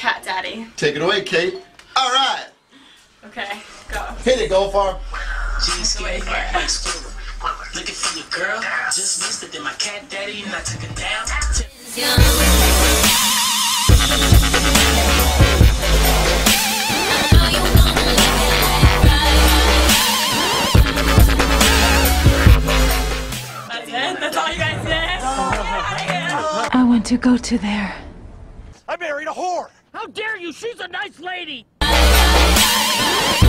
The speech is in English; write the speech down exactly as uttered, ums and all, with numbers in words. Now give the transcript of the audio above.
cat daddy. Take it away, Kate. All right. Okay, go. Hit it, go far. Wait for it. Looking for your girl, just missed it. Then my cat daddy and I took it down. That's it? That's all you guys did? I want to go to there. I married a whore! How dare you? She's a nice lady!